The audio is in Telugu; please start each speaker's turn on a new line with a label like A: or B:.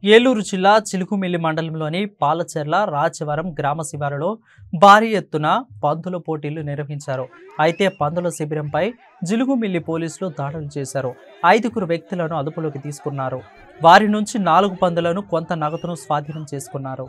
A: ఏలూరు జిల్లా చిలుకుమిల్లి మండలంలోని పాలచెర్ల రాచవరం గ్రామ శివారులో భారీ ఎత్తున పందుల పోటీలు నిర్వహించారు. అయితే పందుల శిబిరంపై జిలుగుమిల్లి పోలీసులు దాడులు చేశారు. 5గురు వ్యక్తులను అదుపులోకి తీసుకున్నారు. వారి నుంచి 4 పందులను కొంత నగదును స్వాధీనం చేసుకున్నారు.